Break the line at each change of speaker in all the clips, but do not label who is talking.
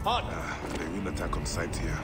They will attack on sight here.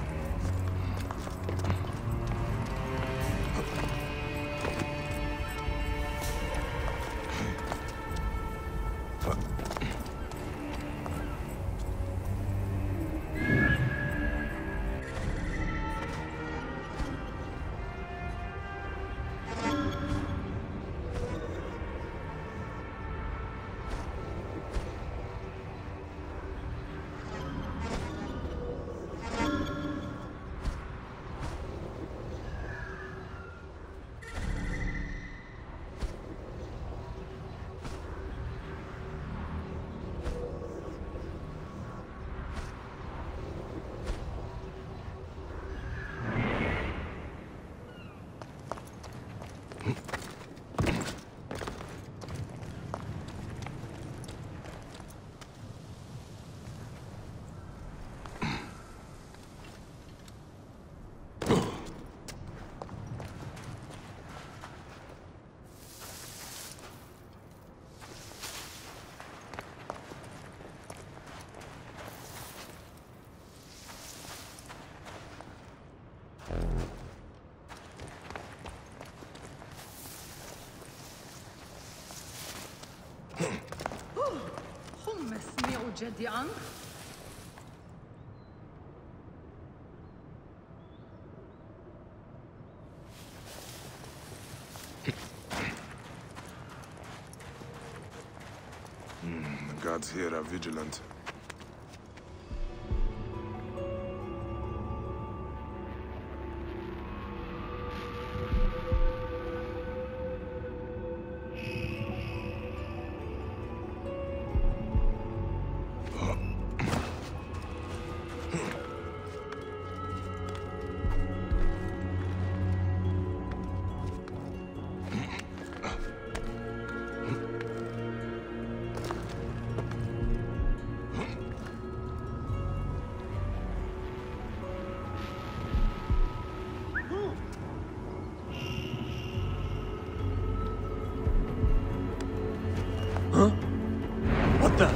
هم سمعوا جدي عنك؟
The guards here are vigilant.
What the?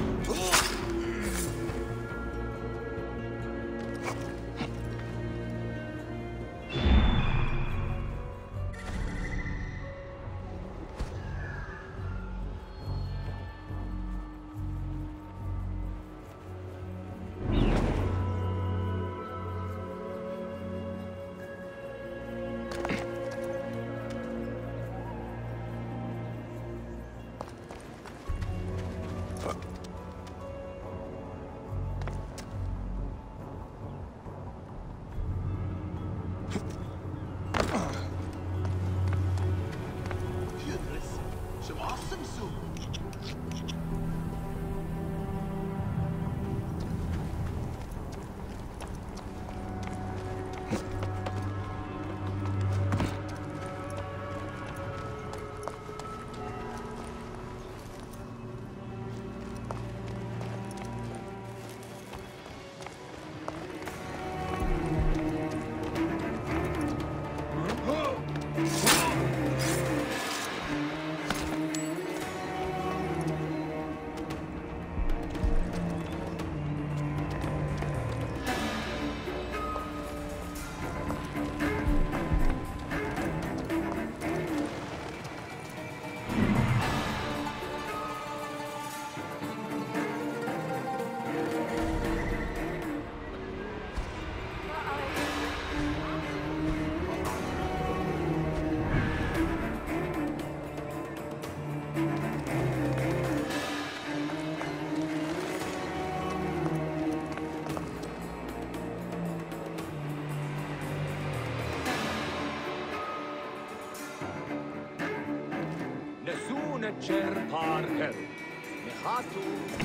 Chair Parker. Mehatu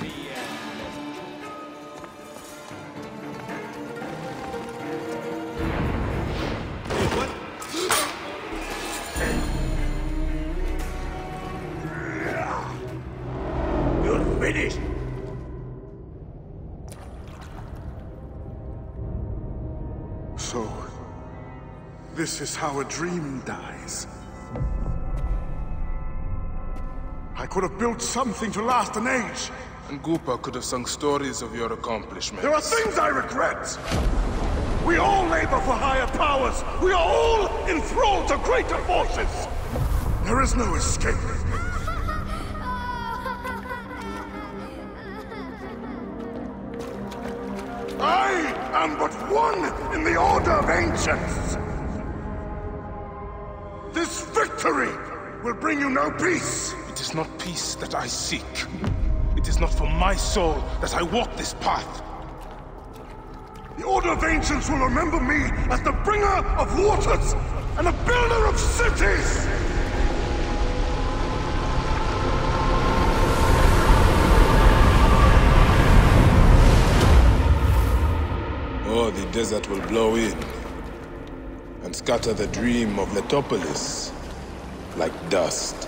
What? You're finished.
So, this is how a dream dies. I could have built something to last an age. And Gupa could have sung stories of your accomplishments.
There are things I regret! We all labor for higher powers! We are all enthralled to greater forces! There is no escape. I am but one in the Order of Ancients! This victory will bring you no peace!
It is not peace that I seek. It is not for my soul that I walk this path.
The Order of Ancients will remember me as the bringer of waters and the builder of cities!
Or the desert will blow in and scatter the dream of Letopolis like dust.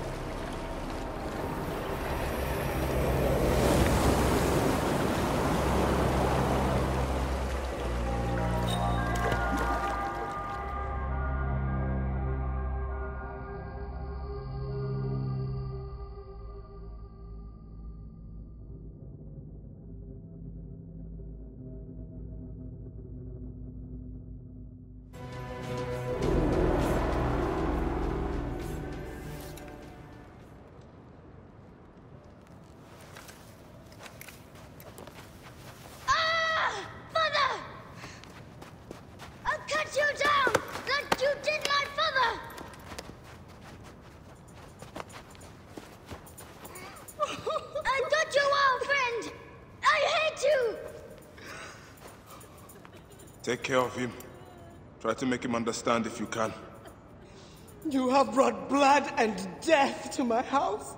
Take care of him. Try to make him understand if you can.
You have brought blood and death to my house.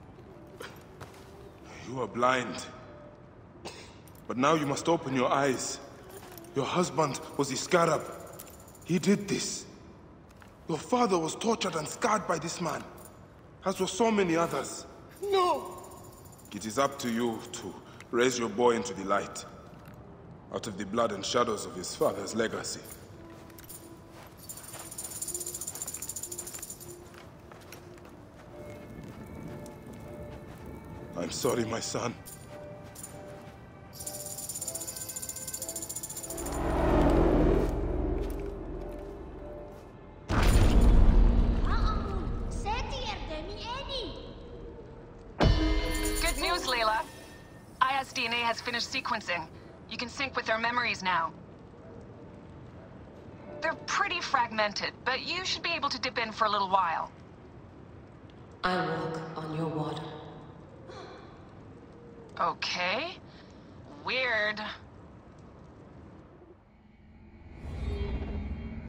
You are blind. But now you must open your eyes. Your husband was Iskarab. He did this. Your father was tortured and scarred by this man, as were so many others.
No!
It is up to you to raise your boy into the light, out of the blood and shadows of his father's legacy. I'm sorry, my son.
Good news, Layla. ISDNA has finished sequencing. You can sync with their memories now. They're pretty fragmented, but you should be able to dip in for a little while.
I walk on your water.
Okay. Weird.